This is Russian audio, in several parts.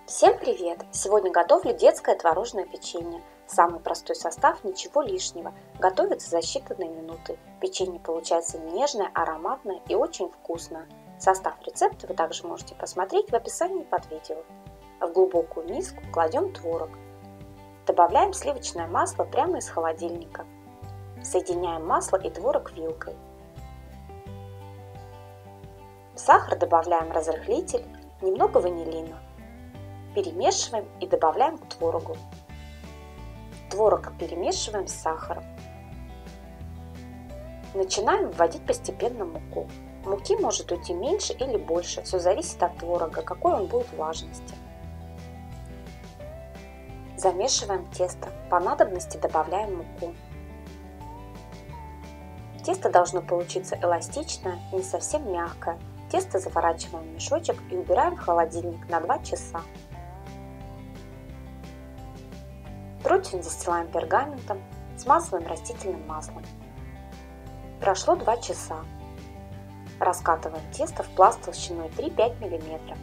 Всем привет! Сегодня готовлю детское творожное печенье. Самый простой состав, ничего лишнего. Готовится за считанные минуты. Печенье получается нежное, ароматное и очень вкусное. Состав рецепта вы также можете посмотреть в описании под видео. В глубокую миску кладем творог. Добавляем сливочное масло прямо из холодильника. Соединяем масло и творог вилкой. В сахар добавляем разрыхлитель, немного ванилина. Перемешиваем и добавляем к творогу. Творог перемешиваем с сахаром. Начинаем вводить постепенно муку. Муки может уйти меньше или больше, все зависит от творога, какой он будет влажности. Замешиваем тесто, по надобности добавляем муку. Тесто должно получиться эластичное, не совсем мягкое. Тесто заворачиваем в мешочек и убираем в холодильник на 2 часа. Противень застилаем пергаментом, смазываем растительным маслом. Прошло 2 часа. Раскатываем тесто в пласт толщиной 3-5 мм.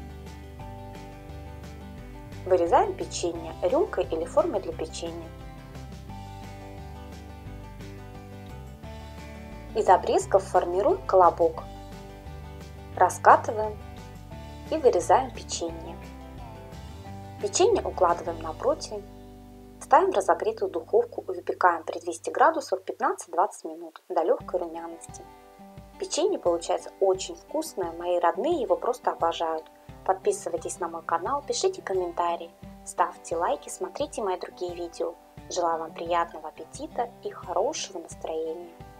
Вырезаем печенье рюмкой или формой для печенья. Из обрезков формируем колобок. Раскатываем и вырезаем печенье. Печенье укладываем на противень. Ставим в разогретую духовку и выпекаем при 200 градусах 15-20 минут до легкой румяности. Печенье получается очень вкусное, мои родные его просто обожают. Подписывайтесь на мой канал, пишите комментарии, ставьте лайки, смотрите мои другие видео. Желаю вам приятного аппетита и хорошего настроения.